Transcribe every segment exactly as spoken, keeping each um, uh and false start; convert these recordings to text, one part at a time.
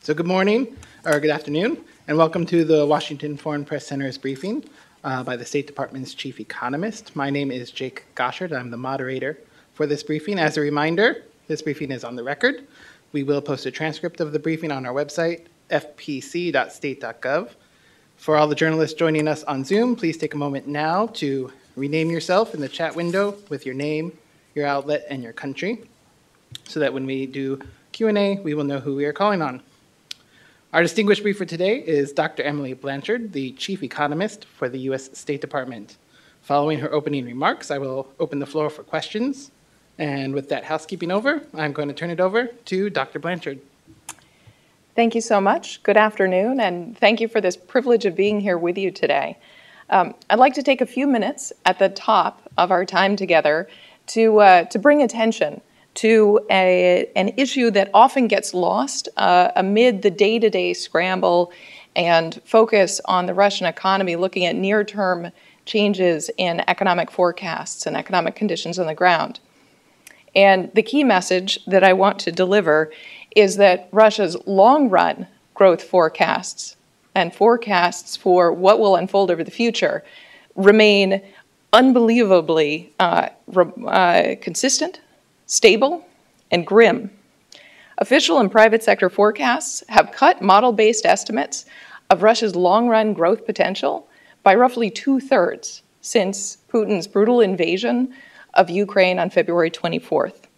So good morning, or good afternoon, and welcome to the Washington Foreign Press Center's briefing uh, by the State Department's Chief Economist. My name is Jake Goshard. I'm the moderator for this briefing. As a reminder, this briefing is on the record. We will post a transcript of the briefing on our website, f p c dot state dot gov. For all the journalists joining us on Zoom, please take a moment now to rename yourself in the chat window with your name, your outlet, and your country, so that when we do Q and A, we will know who we are calling on. Our distinguished briefer today is Doctor Emily Blanchard, the Chief Economist for the U S State Department. Following her opening remarks, I will open the floor for questions. And with that housekeeping over, I'm going to turn it over to Doctor Blanchard. Thank you so much. Good afternoon, and thank you for this privilege of being here with you today. Um, I'd like to take a few minutes at the top of our time together to, uh, to bring attention to a, an issue that often gets lost uh, amid the day-to-day scramble and focus on the Russian economy, looking at near-term changes in economic forecasts and economic conditions on the ground. And the key message that I want to deliver is that Russia's long-run growth forecasts and forecasts for what will unfold over the future remain unbelievably uh, uh, consistent, stable, and grim. Official and private sector forecasts have cut model-based estimates of Russia's long-run growth potential by roughly two-thirds since Putin's brutal invasion of Ukraine on February twenty-fourth.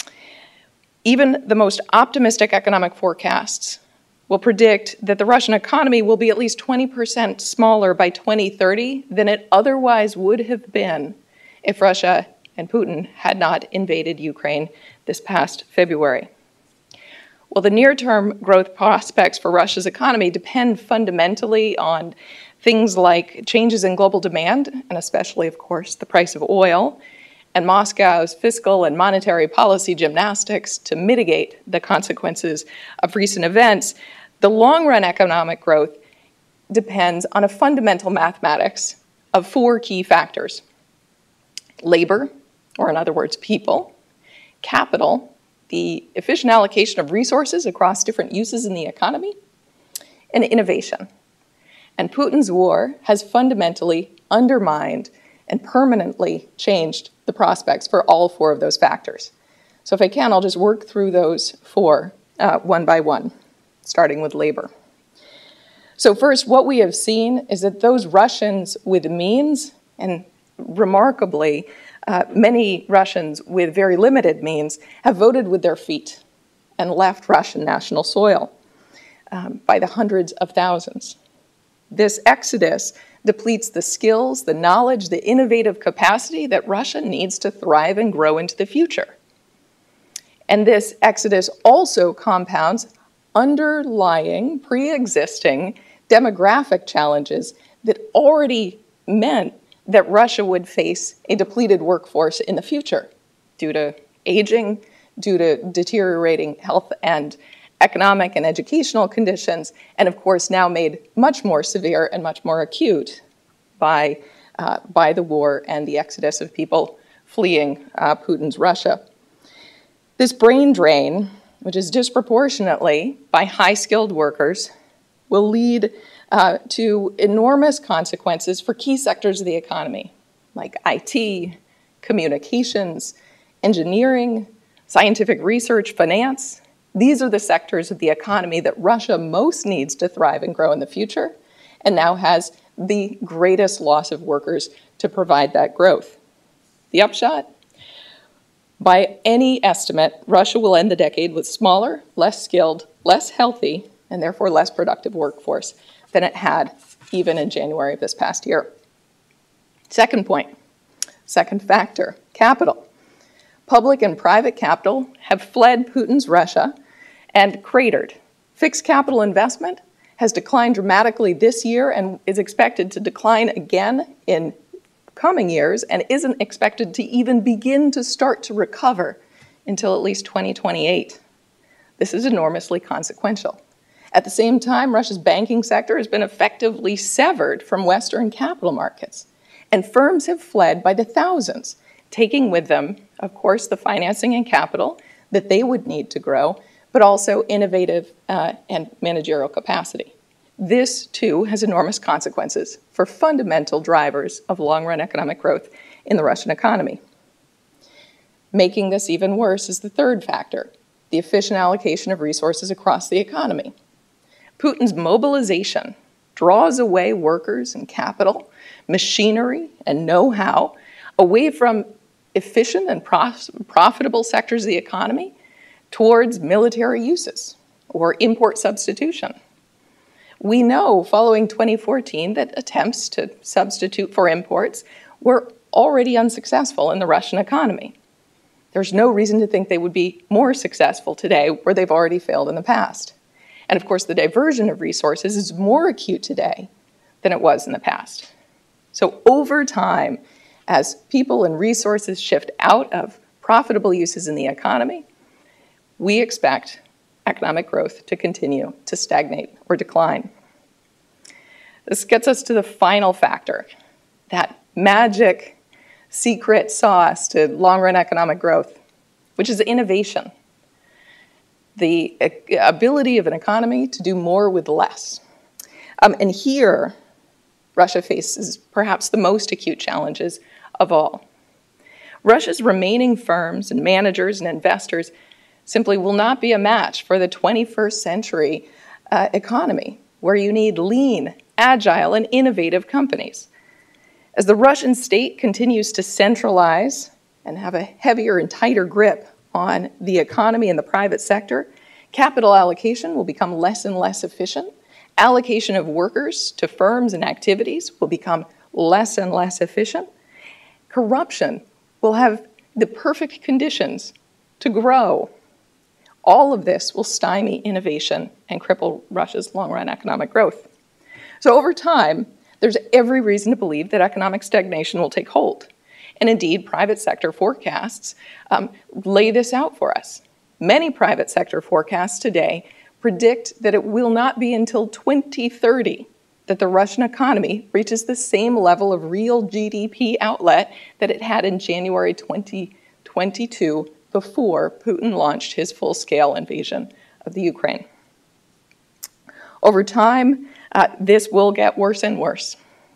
Even the most optimistic economic forecasts will predict that the Russian economy will be at least twenty percent smaller by twenty thirty than it otherwise would have been if Russia and Putin had not invaded Ukraine this past February. Well, the near-term growth prospects for Russia's economy depend fundamentally on things like changes in global demand, and especially, of course, the price of oil, and Moscow's fiscal and monetary policy gymnastics to mitigate the consequences of recent events. The long-run economic growth depends on a fundamental mathematics of four key factors: labor, or in other words, people; capital, the efficient allocation of resources across different uses in the economy; and innovation. And Putin's war has fundamentally undermined and permanently changed the prospects for all four of those factors. So if I can, I'll just work through those four uh, one by one, starting with labor. So first, what we have seen is that those Russians with means, and remarkably, uh, many Russians with very limited means, have voted with their feet and left Russian national soil um, by the hundreds of thousands. This exodus depletes the skills, the knowledge, the innovative capacity that Russia needs to thrive and grow into the future. And this exodus also compounds underlying, pre-existing demographic challenges that already meant that Russia would face a depleted workforce in the future due to aging, due to deteriorating health and economic and educational conditions, and of course now made much more severe and much more acute by, uh, by the war and the exodus of people fleeing uh, Putin's Russia. This brain drain, which is disproportionately by high-skilled workers, will lead uh, to enormous consequences for key sectors of the economy, like I T, communications, engineering, scientific research, finance. These are the sectors of the economy that Russia most needs to thrive and grow in the future, and now has the greatest loss of workers to provide that growth. The upshot? By any estimate, Russia will end the decade with smaller, less skilled, less healthy, and therefore less productive workforce than it had even in January of this past year. Second point, second factor, capital. Public and private capital have fled Putin's Russia and cratered. Fixed capital investment has declined dramatically this year and is expected to decline again in coming years, and isn't expected to even begin to start to recover until at least twenty twenty-eight. This is enormously consequential. At the same time, Russia's banking sector has been effectively severed from Western capital markets, and firms have fled by the thousands, taking with them, of course, the financing and capital that they would need to grow, but also innovative uh, and managerial capacity. This, too, has enormous consequences for fundamental drivers of long-run economic growth in the Russian economy. Making this even worse is the third factor, the efficient allocation of resources across the economy. Putin's mobilization draws away workers and capital, machinery and know-how away from efficient and prof- profitable sectors of the economy towards military uses or import substitution. We know following twenty fourteen that attempts to substitute for imports were already unsuccessful in the Russian economy. There's no reason to think they would be more successful today where they've already failed in the past. And of course, the diversion of resources is more acute today than it was in the past. So over time, as people and resources shift out of profitable uses in the economy, we expect economic growth to continue to stagnate or decline. This gets us to the final factor, that magic secret sauce to long-run economic growth, which is innovation. The ability of an economy to do more with less. Um, and here, Russia faces perhaps the most acute challenges of all. Russia's remaining firms and managers and investors simply will not be a match for the twenty-first century uh, economy, where you need lean, agile, and innovative companies. As the Russian state continues to centralize and have a heavier and tighter grip on the economy and the private sector, capital allocation will become less and less efficient. Allocation of workers to firms and activities will become less and less efficient. Corruption will have the perfect conditions to grow. All of this will stymie innovation and cripple Russia's long-run economic growth. So over time, there's every reason to believe that economic stagnation will take hold. And indeed, private sector forecasts um, lay this out for us. Many private sector forecasts today predict that it will not be until twenty thirty that the Russian economy reaches the same level of real G D P outlet that it had in January twenty twenty-two before Putin launched his full-scale invasion of the Ukraine. Over time, uh, this will get worse and worse.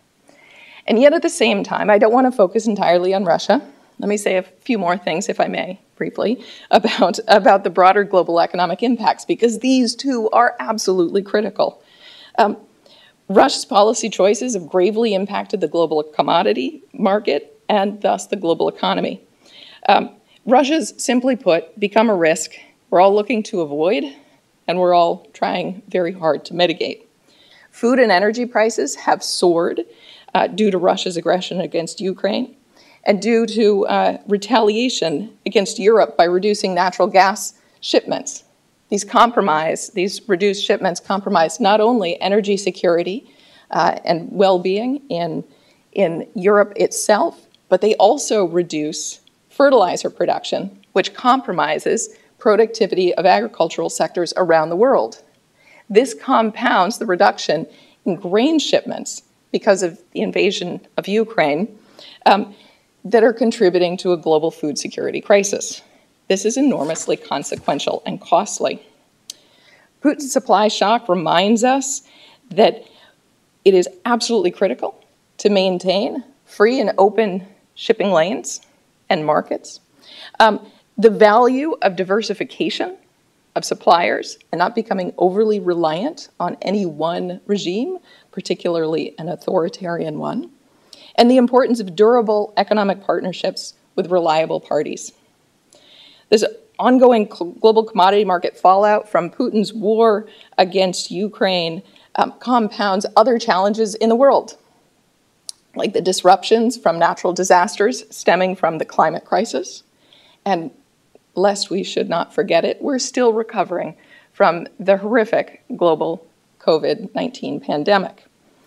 And yet at the same time, I don't want to focus entirely on Russia. Let me say a few more things, if I may, briefly, about, about the broader global economic impacts, because these too are absolutely critical. Um, Russia's policy choices have gravely impacted the global commodity market and thus the global economy. Um, Russia's, simply put, become a risk we're all looking to avoid and we're all trying very hard to mitigate. Food and energy prices have soared uh, due to Russia's aggression against Ukraine and due to uh, retaliation against Europe by reducing natural gas shipments. These compromise, these reduced shipments compromise not only energy security uh, and well-being in, in Europe itself, but they also reduce fertilizer production, which compromises productivity of agricultural sectors around the world. This compounds the reduction in grain shipments because of the invasion of Ukraine um, that are contributing to a global food security crisis. This is enormously consequential and costly. Putin's supply shock reminds us that it is absolutely critical to maintain free and open shipping lanes and markets. Um, the value of diversification of suppliers and not becoming overly reliant on any one regime, particularly an authoritarian one, and the importance of durable economic partnerships with reliable parties. This ongoing global commodity market fallout from Putin's war against Ukraine um, compounds other challenges in the world, like the disruptions from natural disasters stemming from the climate crisis. And lest we should not forget it, we're still recovering from the horrific global COVID nineteen pandemic.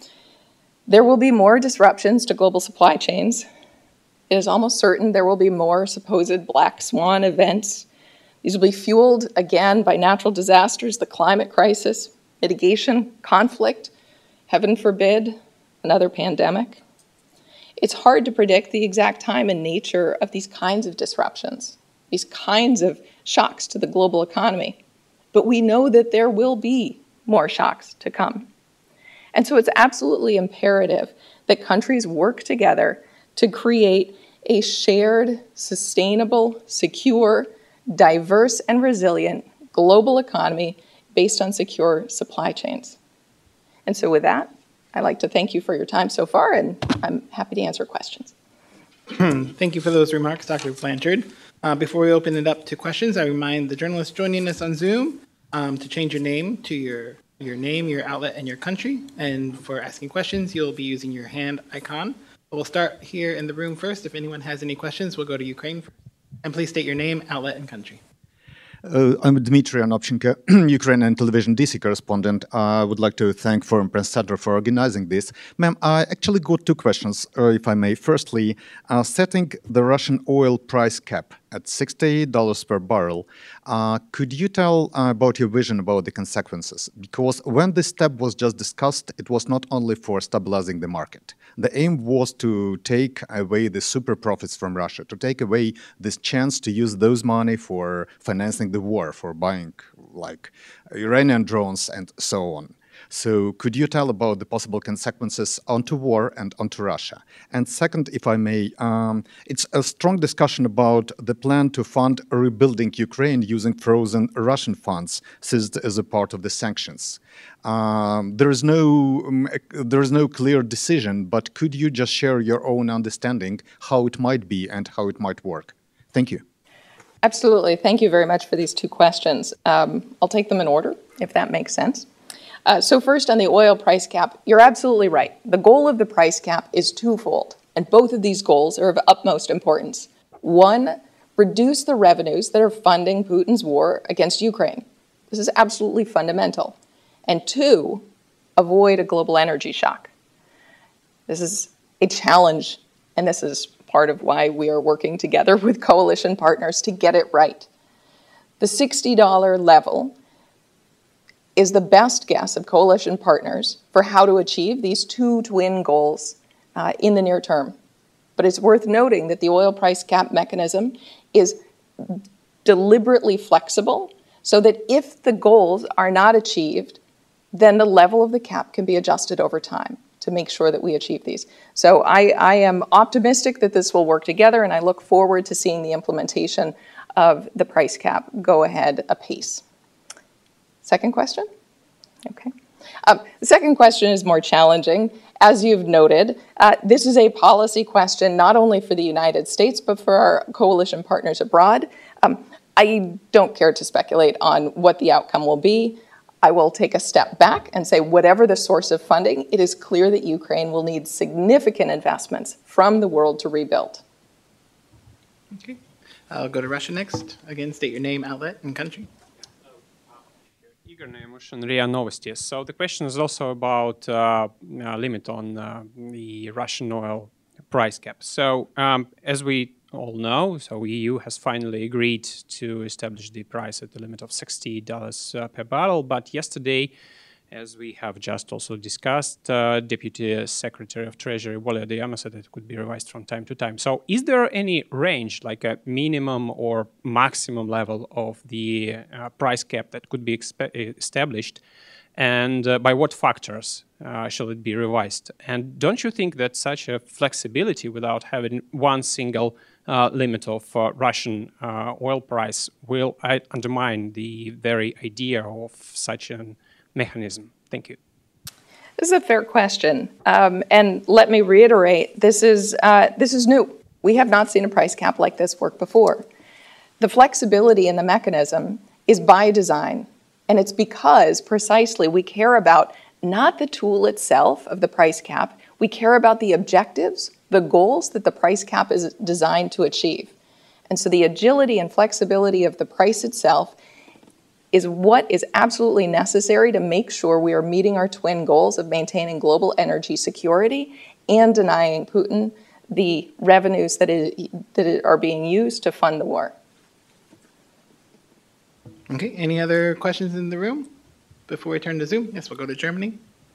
There will be more disruptions to global supply chains. It is almost certain there will be more supposed black swan events. These will be fueled again by natural disasters, the climate crisis, mitigation, conflict, heaven forbid, another pandemic. It's hard to predict the exact time and nature of these kinds of disruptions, these kinds of shocks to the global economy. but we know that there will be more shocks to come. And so it's absolutely imperative that countries work together to create a shared, sustainable, secure, diverse, and resilient global economy based on secure supply chains. And so with that, I'd like to thank you for your time so far, and I'm happy to answer questions. Thank you for those remarks, Doctor Blanchard. Uh, before we open it up to questions, I remind the journalists joining us on Zoom um, to change your name to your, your name, your outlet, and your country. And for asking questions, you'll be using your hand icon. We'll start here in the room first. If anyone has any questions, we'll go to Ukraine first. And please state your name, outlet, and country. Uh, I'm Dmitry Anopchenko, Ukrainian television D C correspondent. I would like to thank Foreign Press Center for organizing this. Ma'am, I actually got two questions, uh, if I may. Firstly, uh, setting the Russian oil price cap at sixty dollars per barrel, uh, could you tell uh, about your vision about the consequences? Because when this step was just discussed, it was not only for stabilizing the market. The aim was to take away the super profits from Russia, to take away this chance to use those money for financing the war, for buying like Iranian drones and so on. So could you tell about the possible consequences onto war and onto Russia? And second, if I may, um, it's a strong discussion about the plan to fund rebuilding Ukraine using frozen Russian funds seized as a part of the sanctions. Um, there is no, um, there is no clear decision, but could you just share your own understanding how it might be and how it might work? Thank you. Absolutely. Thank you very much for these two questions. Um, I'll take them in order, if that makes sense. Uh, so first, on the oil price cap, you're absolutely right. The goal of the price cap is twofold, and both of these goals are of utmost importance. One, reduce the revenues that are funding Putin's war against Ukraine. This is absolutely fundamental. And two, avoid a global energy shock. This is a challenge, and this is part of why we are working together with coalition partners to get it right. The sixty dollar level is the best guess of coalition partners for how to achieve these two twin goals uh, in the near term. But it's worth noting that the oil price cap mechanism is deliberately flexible so that if the goals are not achieved, then the level of the cap can be adjusted over time to make sure that we achieve these. So I, I am optimistic that this will work together, and I look forward to seeing the implementation of the price cap go ahead apace. Second question? Okay. Um, the second question is more challenging. As you've noted, uh, this is a policy question not only for the United States, but for our coalition partners abroad. Um, I don't care to speculate on what the outcome will be. I will take a step back and say whatever the source of funding, it is clear that Ukraine will need significant investments from the world to rebuild. Okay. I'll go to Russia next. Again, state your name, outlet, and country. Igor Nemush, R I A Novosti. So the question is also about uh, uh, limit on uh, the Russian oil price cap. So um, as we all know, so E U has finally agreed to establish the price at the limit of sixty dollars uh, per barrel. But yesterday, as we have just also discussed, uh, Deputy Secretary of Treasury Wally Adeyemo said it could be revised from time to time. So is there any range, like a minimum or maximum level of the uh, price cap that could be established? And uh, by what factors uh, shall it be revised? And don't you think that such a flexibility without having one single uh, limit of uh, Russian uh, oil price will uh, undermine the very idea of such an mechanism? Thank you. This is a fair question. Um, and let me reiterate, this is, uh, this is new. We have not seen a price cap like this work before. The flexibility in the mechanism is by design. And it's because, precisely, we care about not the tool itself of the price cap, we care about the objectives, the goals that the price cap is designed to achieve. And so the agility and flexibility of the price itself is what is absolutely necessary to make sure we are meeting our twin goals of maintaining global energy security and denying Putin the revenues that, is, that are being used to fund the war. Okay, any other questions in the room before we turn to Zoom? Yes, we'll go to Germany.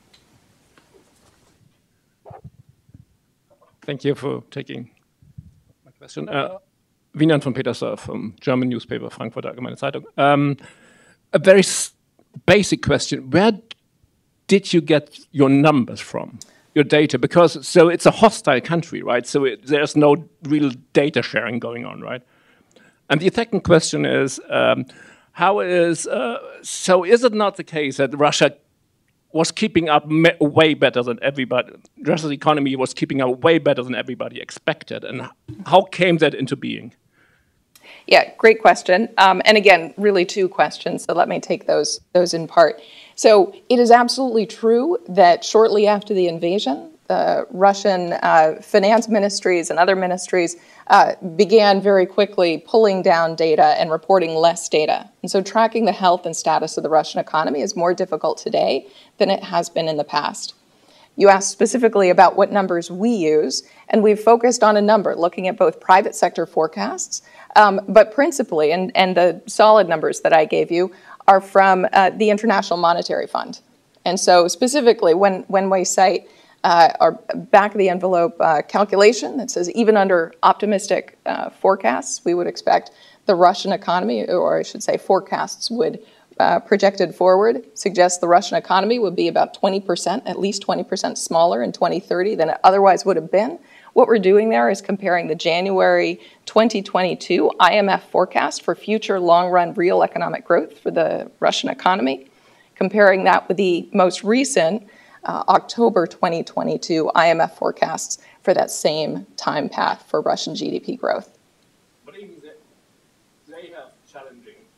Thank you for taking my question. Uh, Wieland von Petersdorf from German newspaper Frankfurter Allgemeine Zeitung. Um, a very basic question. Where did you get your numbers from, your data? Because, so it's a hostile country, right? So it, there's no real data sharing going on, right? And the second question is, um, how is, uh, so is it not the case that Russia was keeping up way better than everybody, Russia's economy was keeping up way better than everybody expected? And how came that into being? Yeah, great question. Um, and again, really two questions, so let me take those, those in part. So it is absolutely true that shortly after the invasion, the Russian uh, finance ministries and other ministries uh, began very quickly pulling down data and reporting less data. And so tracking the health and status of the Russian economy is more difficult today than it has been in the past. You asked specifically about what numbers we use, and we've focused on a number, looking at both private sector forecasts, um, but principally, and, and the solid numbers that I gave you are from uh, the International Monetary Fund. And so specifically, when, when we cite uh, our back-of-the-envelope uh, calculation that says even under optimistic uh, forecasts, we would expect the Russian economy, or I should say forecasts would Uh, projected forward, suggests the Russian economy would be about twenty percent, at least twenty percent smaller in twenty thirty than it otherwise would have been. What we're doing there is comparing the January twenty twenty-two I M F forecast for future long-run real economic growth for the Russian economy, comparing that with the most recent uh, October twenty twenty-two I M F forecasts for that same time path for Russian G D P growth. But even they, they have challenging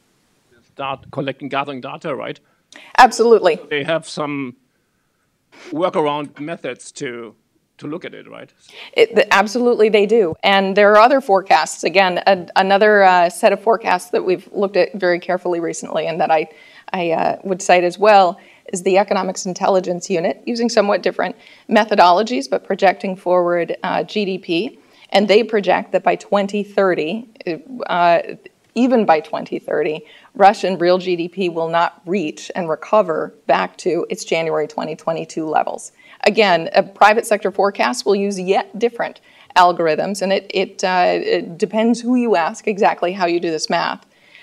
start collecting, gathering data, right? Absolutely. They have some workaround methods to to look at it, right? It, absolutely, they do. And there are other forecasts. Again, a, another uh, set of forecasts that we've looked at very carefully recently and that I, I uh, would cite as well is the Economics Intelligence Unit, using somewhat different methodologies, but projecting forward uh, G D P. And they project that by twenty thirty, uh, even by twenty thirty, Russian real G D P will not reach and recover back to its January twenty twenty-two levels. Again, a private sector forecast will use yet different algorithms, and it, it, uh, it depends who you ask exactly how you do this math.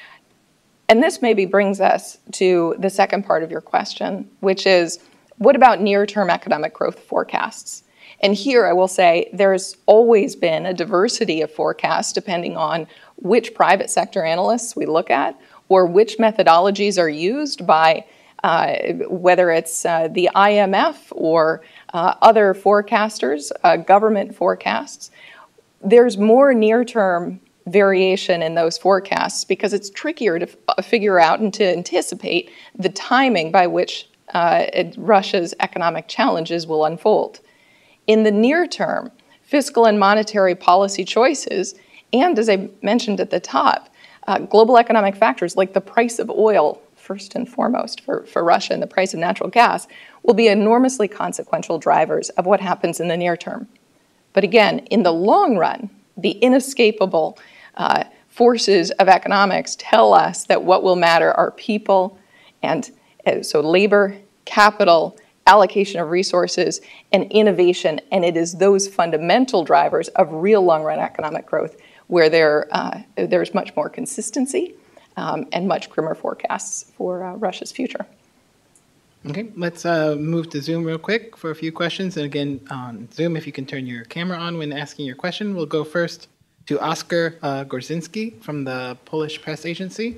And this maybe brings us to the second part of your question, which is, what about near-term economic growth forecasts? And here I will say there's always been a diversity of forecasts depending on which private sector analysts we look at or which methodologies are used by uh, whether it's uh, the I M F or uh, other forecasters, uh, government forecasts. There's more near-term variation in those forecasts because it's trickier to f- figure out and to anticipate the timing by which uh, it, Russia's economic challenges will unfold. In the near term, fiscal and monetary policy choices, and as I mentioned at the top, uh, global economic factors like the price of oil, first and foremost for, for Russia, and the price of natural gas, will be enormously consequential drivers of what happens in the near term. But again, in the long run, the inescapable uh, forces of economics tell us that what will matter are people, and uh, so labor, capital, allocation of resources, and innovation, and it is those fundamental drivers of real long-run economic growth where there, uh, there's much more consistency um, and much grimmer forecasts for uh, Russia's future. Okay, let's uh, move to Zoom real quick for a few questions. And again, on Zoom, if you can turn your camera on when asking your question. We'll go first to Oskar uh, Gorzinski from the Polish press agency.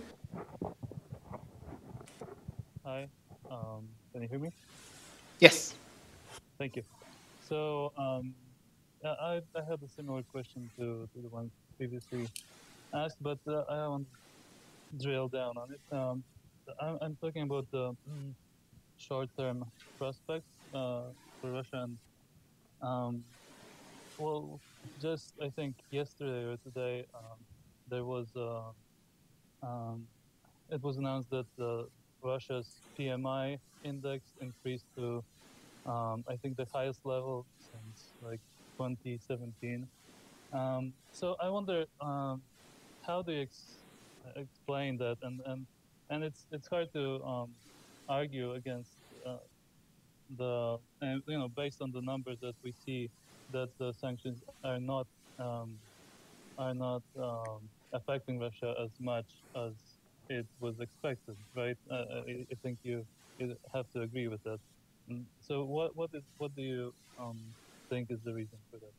Hi, um, can you hear me? Yes. Thank you. So um, I, I had a similar question to, to the one previously asked, but uh, I want to drill down on it. Um, I'm, I'm talking about the mm, short-term prospects uh, for Russia. And, um, well, just I think yesterday or today, um, there was uh, um, it was announced that uh, Russia's P M I index increased to Um, I think the highest level since like twenty seventeen. Um, so I wonder, um, how do you ex- explain that? And and and it's it's hard to um, argue against uh, the and, you know based on the numbers that we see that the sanctions are not um, are not um, affecting Russia as much as it was expected, right? Uh, I, I think you, you have to agree with that. Mm, So what what is what do you um, think is the reason for that?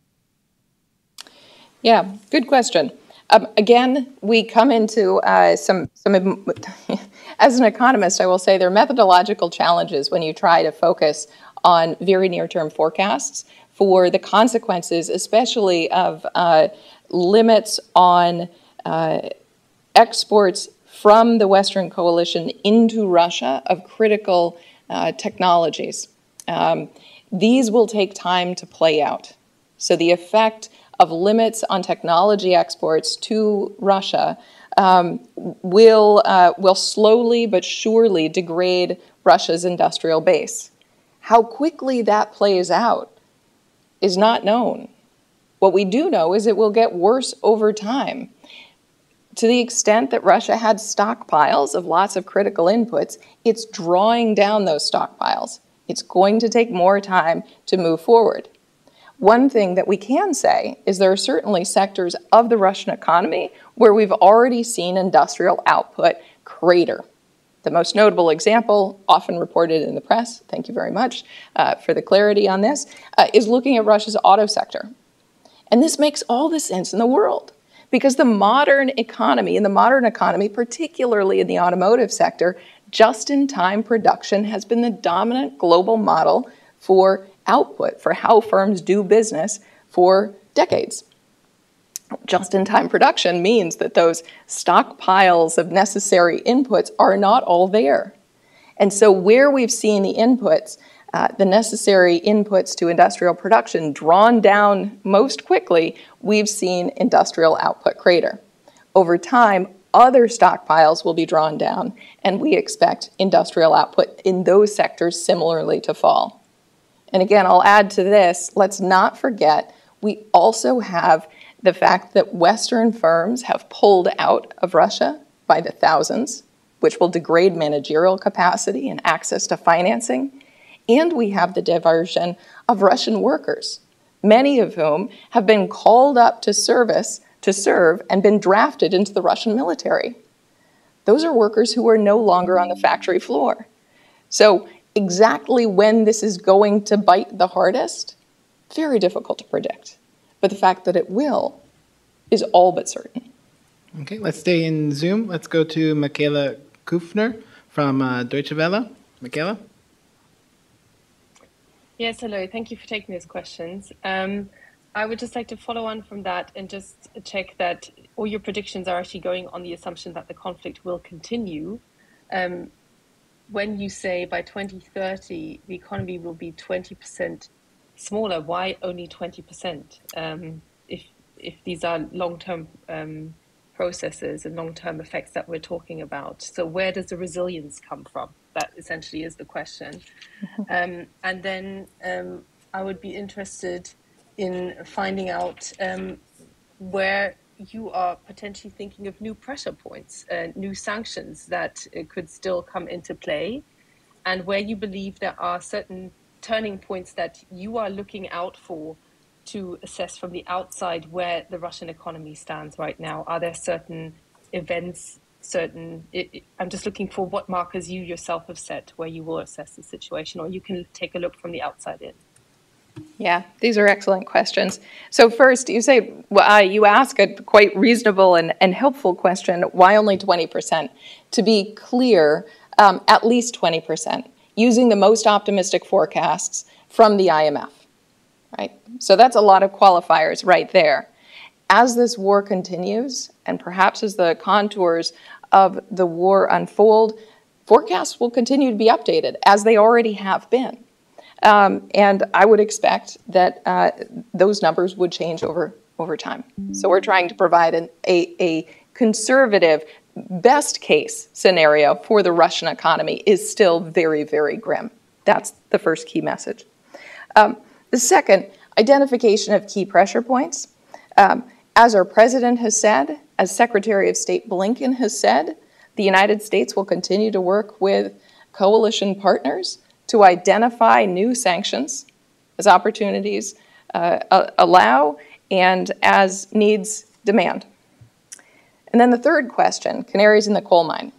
Yeah, good question. Um, again, we come into uh, some, some, as an economist, I will say there are methodological challenges when you try to focus on very near-term forecasts for the consequences, especially of uh, limits on uh, exports from the Western coalition into Russia of critical uh, technologies. Um, these will take time to play out. So the effect of limits on technology exports to Russia um, will, uh, will slowly but surely degrade Russia's industrial base. How quickly that plays out is not known. What we do know is it will get worse over time. To the extent that Russia had stockpiles of lots of critical inputs, it's drawing down those stockpiles. It's going to take more time to move forward. One thing that we can say is there are certainly sectors of the Russian economy where we've already seen industrial output crater. The most notable example, often reported in the press, thank you very much uh, for the clarity on this, uh, is looking at Russia's auto sector. And this makes all the sense in the world because the modern economy, in the modern economy, particularly in the automotive sector, just-in-time production has been the dominant global model for output, for how firms do business for decades. Just-in-time production means that those stockpiles of necessary inputs are not all there. And so where we've seen the inputs, uh, the necessary inputs to industrial production drawn down most quickly, we've seen industrial output crater. Over time, other stockpiles will be drawn down, and we expect industrial output in those sectors similarly to fall. And again, I'll add to this, let's not forget, we also have the fact that Western firms have pulled out of Russia by the thousands, which will degrade managerial capacity and access to financing. And we have the diversion of Russian workers, many of whom have been called up to service, to serve, and been drafted into the Russian military. Those are workers who are no longer on the factory floor. So exactly when this is going to bite the hardest, very difficult to predict. But the fact that it will is all but certain. Okay, let's stay in Zoom. Let's go to Michaela Kufner from uh, Deutsche Welle. Michaela? Yes, hello. Thank you for taking these questions. Um, I would just like to follow on from that and just check that all your predictions are actually going on the assumption that the conflict will continue. Um, when you say by twenty thirty, the economy will be twenty percent smaller, why only twenty percent? Um, if, if these are long-term um, processes and long-term effects that we're talking about. So where does the resilience come from? That essentially is the question. Um, and then um, I would be interested in finding out um, where you are potentially thinking of new pressure points, uh, new sanctions that uh, could still come into play, and where you believe there are certain turning points that you are looking out for to assess from the outside where the Russian economy stands right now. Are there certain events, certain, it, it, I'm just looking for what markers you yourself have set where you will assess the situation, or you can take a look from the outside in. Yeah, these are excellent questions. So first, you say, well, uh, you ask a quite reasonable and, and helpful question, why only twenty percent? To be clear, um, at least twenty percent, using the most optimistic forecasts from the I M F, right? So that's a lot of qualifiers right there. As this war continues, and perhaps as the contours of the war unfold, forecasts will continue to be updated, as they already have been. Um, and I would expect that uh, those numbers would change over, over time. So we're trying to provide an, a, a conservative, best case scenario for the Russian economy is still very, very grim. That's the first key message. Um, the second, identification of key pressure points. Um, as our president has said, as Secretary of State Blinken has said, the United States will continue to work with coalition partners to identify new sanctions as opportunities uh, allow and as needs demand. And then the third question, canaries in the coal mine.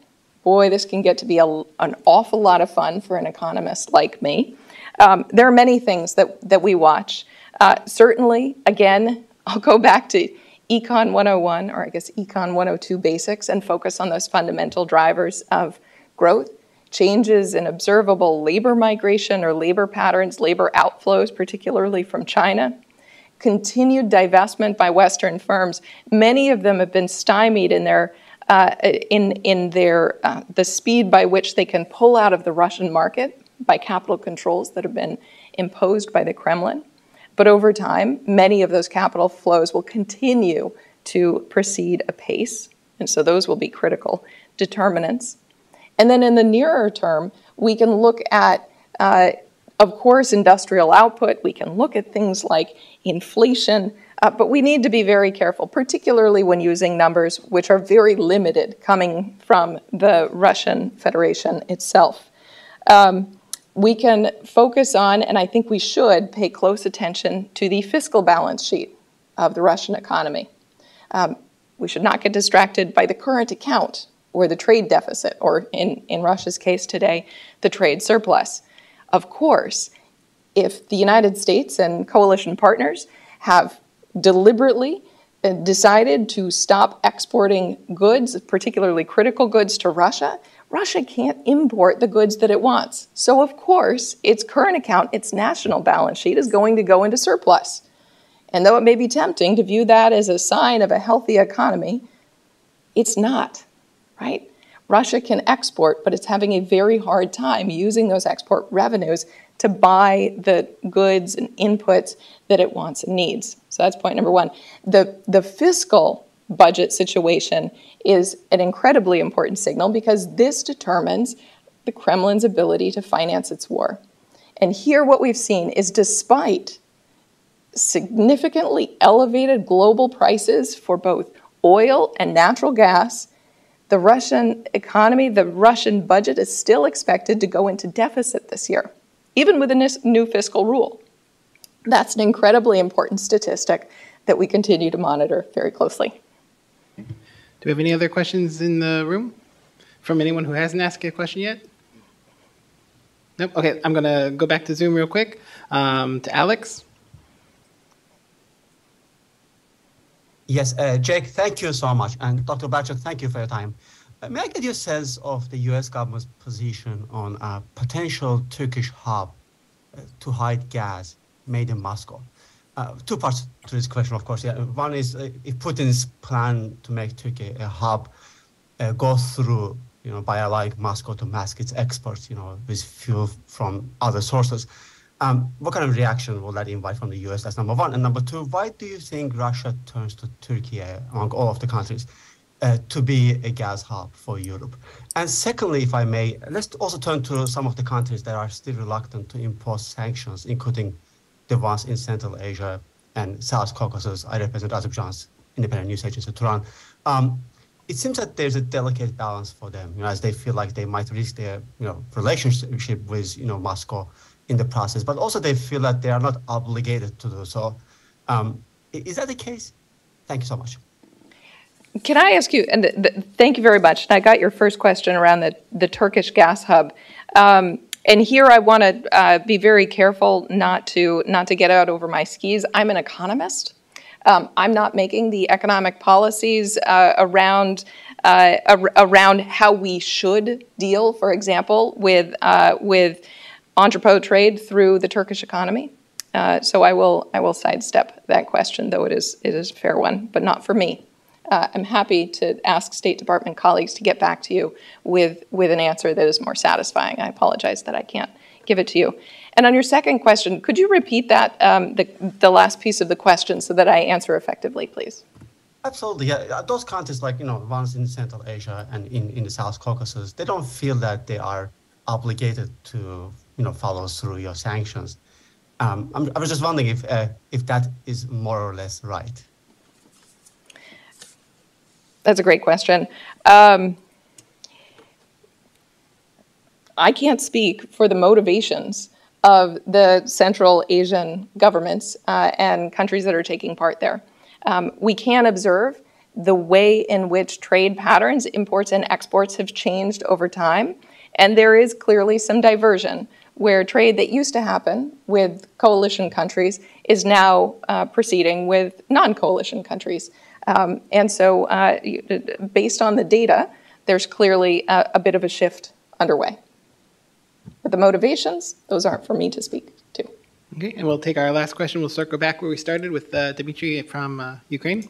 boy, this can get to be a, an awful lot of fun for an economist like me. Um, there are many things that, that we watch. Uh, certainly, again, I'll go back to Econ one oh one, or I guess Econ one oh two basics, and focus on those fundamental drivers of growth. Changes in observable labor migration or labor patterns, labor outflows, particularly from China. Continued divestment by Western firms. Many of them have been stymied in their uh, in in their uh, the speed by which they can pull out of the Russian market by capital controls that have been imposed by the Kremlin. But over time, many of those capital flows will continue to proceed apace, and so those will be critical determinants. And then in the nearer term, we can look at, uh, of course, industrial output. We can look at things like inflation, uh, but we need to be very careful, particularly when using numbers which are very limited coming from the Russian Federation itself. Um, we can focus on, and I think we should pay close attention to the fiscal balance sheet of the Russian economy. Um, we should not get distracted by the current account or the trade deficit, or in, in Russia's case today, the trade surplus. Of course, if the United States and coalition partners have deliberately decided to stop exporting goods, particularly critical goods, to Russia, Russia can't import the goods that it wants. So of course, its current account, its national balance sheet, is going to go into surplus. And though it may be tempting to view that as a sign of a healthy economy, it's not. Right? Russia can export, but it's having a very hard time using those export revenues to buy the goods and inputs that it wants and needs. So that's point number one. The, the fiscal budget situation is an incredibly important signal because this determines the Kremlin's ability to finance its war. And here what we've seen is, despite significantly elevated global prices for both oil and natural gas, the Russian economy, the Russian budget is still expected to go into deficit this year, even with a new fiscal rule. That's an incredibly important statistic that we continue to monitor very closely. Do we have any other questions in the room from anyone who hasn't asked a question yet? Nope. Okay, I'm going to go back to Zoom real quick um, to Alex. Yes, uh, Jake, thank you so much. And Doctor Blanchard, thank you for your time. Uh, may I get your sense of the U S government's position on a potential Turkish hub uh, to hide gas made in Moscow? Uh, two parts to this question, of course. Yeah. One is uh, if Putin's plan to make Turkey a hub uh, goes through, you know, by like Moscow to mask its exports, you know, with fuel from other sources. Um, what kind of reaction will that invite from the U S? That's number one. And number two, why do you think Russia turns to Turkey, uh, among all of the countries, uh, to be a gas hub for Europe? And secondly, if I may, let's also turn to some of the countries that are still reluctant to impose sanctions, including the ones in Central Asia and South Caucasus. I represent Azerbaijan's independent news agency, Turan. Um, it seems that there's a delicate balance for them, you know, as they feel like they might risk their, you know, relationship with, you know, Moscow in the process, but also they feel that they are not obligated to do so. Um, is that the case? Thank you so much. Can I ask you, and th th thank you very much, and I got your first question around the, the Turkish gas hub. Um, and here I want to uh, be very careful not to, not to get out over my skis. I'm an economist. Um, I'm not making the economic policies uh, around, uh, ar around how we should deal, for example, with, uh, with entrepot trade through the Turkish economy. Uh, so I will I will sidestep that question, though it is it is a fair one, but not for me. Uh, I'm happy to ask State Department colleagues to get back to you with with an answer that is more satisfying. I apologize that I can't give it to you. And on your second question, could you repeat that um, the the last piece of the question so that I answer effectively, please? Absolutely, yeah. Those countries, like, you know, ones in Central Asia and in in the South Caucasus, they don't feel that they are obligated to, you know, follow through your sanctions. Um, I'm, I was just wondering if uh, if that is more or less right. That's a great question. Um, I can't speak for the motivations of the Central Asian governments uh, and countries that are taking part there. Um, we can observe the way in which trade patterns, imports and exports have changed over time. And there is clearly some diversion where trade that used to happen with coalition countries is now uh, proceeding with non-coalition countries. Um, and so uh, based on the data, there's clearly a, a bit of a shift underway. But the motivations, those aren't for me to speak to. Okay, and we'll take our last question. We'll circle back where we started with uh, Dmitry from uh, Ukraine.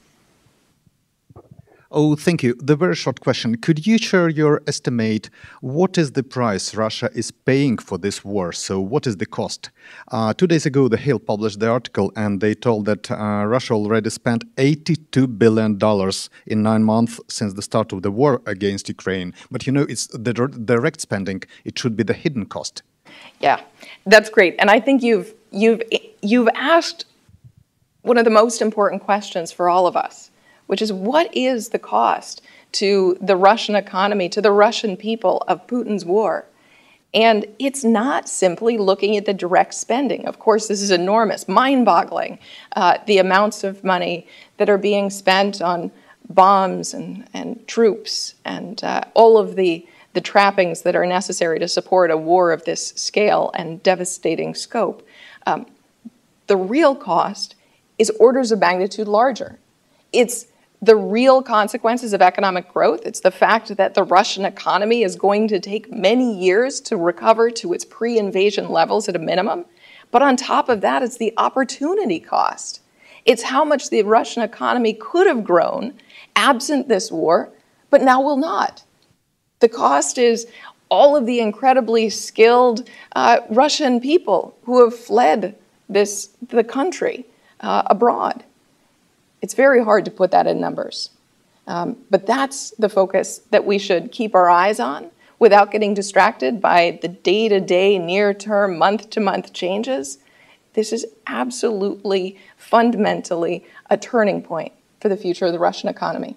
Oh, thank you. The very short question. Could you share your estimate? What is the price Russia is paying for this war? So what is the cost? Uh, two days ago, The Hill published the article, and they told that uh, Russia already spent eighty-two billion dollars in nine months since the start of the war against Ukraine. But, you know, it's the direct spending. It should be the hidden cost. Yeah, that's great. And I think you've, you've, you've asked one of the most important questions for all of us, which is what is the cost to the Russian economy, to the Russian people of Putin's war? And it's not simply looking at the direct spending. Of course, this is enormous, mind-boggling, uh, the amounts of money that are being spent on bombs and, and troops and uh, all of the, the trappings that are necessary to support a war of this scale and devastating scope. Um, the real cost is orders of magnitude larger. It's the real consequences of economic growth. It's the fact that the Russian economy is going to take many years to recover to its pre-invasion levels at a minimum. But on top of that, it's the opportunity cost. It's how much the Russian economy could have grown absent this war, but now will not. The cost is all of the incredibly skilled uh, Russian people who have fled this, the country uh, abroad. It's very hard to put that in numbers. Um, but that's the focus that we should keep our eyes on without getting distracted by the day-to-day, near-term, month-to-month changes. This is absolutely, fundamentally a turning point for the future of the Russian economy.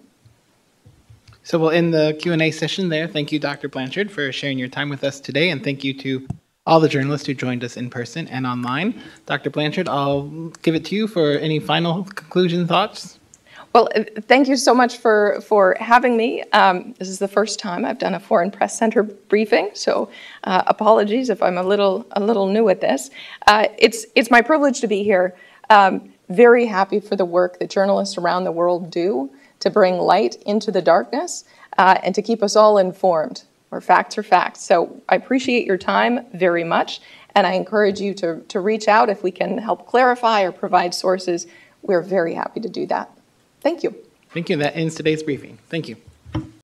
So we'll end the Q and A session there. Thank you, Doctor Blanchard, for sharing your time with us today, and thank you to all the journalists who joined us in person and online. Doctor Blanchard, I'll give it to you for any final conclusion thoughts. Well, thank you so much for, for having me. Um, this is the first time I've done a Foreign Press Center briefing, so uh, apologies if I'm a little, a little new at this. Uh, it's, it's my privilege to be here. Um, very happy for the work that journalists around the world do to bring light into the darkness uh, and to keep us all informed, where facts are facts. So I appreciate your time very much, and I encourage you to, to reach out if we can help clarify or provide sources. We're very happy to do that. Thank you. Thank you. That ends today's briefing. Thank you.